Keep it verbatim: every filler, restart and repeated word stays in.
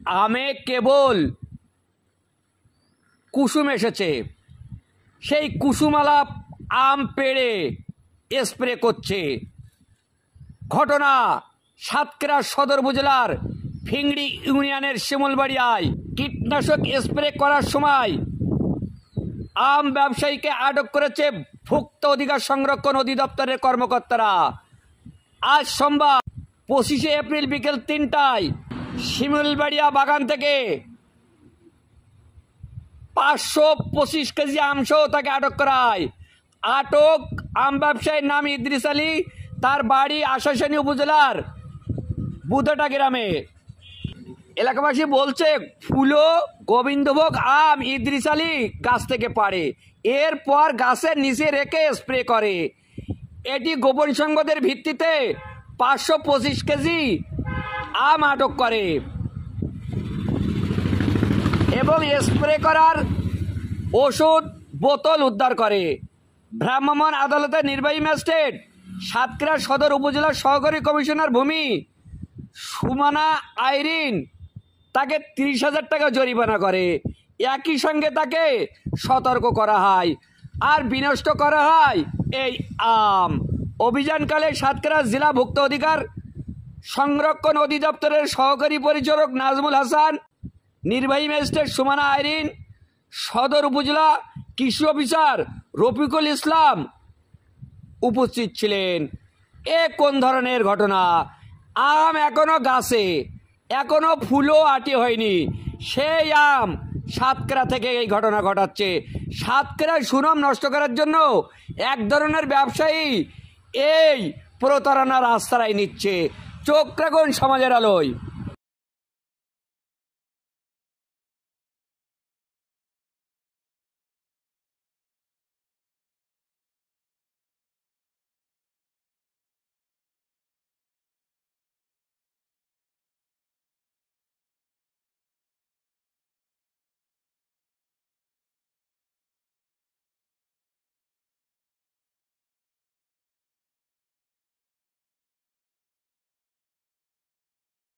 আমে কেবল কুসুম এসেছে, সেই কুসুমালা আম পেড়ে স্প্রে করছে। ঘটনা সাতক্ষীরা সদর উপজেলার ফিংড়ি ইউনিয়নের শিমুলবাড়িয়ায় কীটনাশক স্প্রে করার সময় আম ব্যবসায়ীকে আটক করেছে ভুক্ত অধিকার সংরক্ষণ অধিদপ্তরের কর্মকর্তারা। আজ সোমবার পঁচিশে এপ্রিল বিকেল তিনটায় শিমুলবাড়িয়া বাগান থেকে পাঁচশো পঁচিশ কেজি আমসহ তাকে আটক করা হয়। আটক আম ব্যবসায়ীর নাম ইদ্রিস আলী, তার বাড়ি আশাশানী উপজেলার বুধটা গ্রামে। এলাকাবাসী বলছে ফুলো গোবিন্দভোগ আম ইদ্রিস আলী গাছ থেকে পাড়ে, এরপর গাছের নিচে রেখে স্প্রে করে। এটি গোপন সংবাদের ভিত্তিতে পাঁচশো পঁচিশ কেজি আম আটক করে এবং স্প্রে করার ওষুধ বোতল উদ্ধার করে। ভ্রাম্যমাণ আদালতের নির্বাহী ম্যাজিস্ট্রেট সাতক্ষীরা সদর উপজেলার সহকারী কমিশনার ভূমি সুমনা আইরিন তাকে তিরিশ হাজার টাকা জরিমানা করে। একই সঙ্গে তাকে সতর্ক করা হয় আর বিনষ্ট করা হয় এই আম। অভিযানকালে সাতক্ষীরা জেলা ভুক্ত অধিকার সংরক্ষণ অধিদপ্তরের সহকারী পরিচালক নাজমুল হাসান, নির্বাহী ম্যাজিস্ট্রেট সুমনা আইরিন, সদর উপজেলা কৃষি অফিসার রফিকুল ইসলাম উপস্থিত ছিলেন। এ কোন ধরনের ঘটনা? আম এখনো গাছে, এখনো ফুলও আটি হয়নি, সেই আম সাতক্ষীরা থেকে এই ঘটনা ঘটাচ্ছে। সাতক্ষীরার সুনাম নষ্ট করার জন্য এক ধরনের ব্যবসায়ী এই প্রতারণার আশ্রয় নিচ্ছে। চোখ রাখুন সমাজের আলোয়।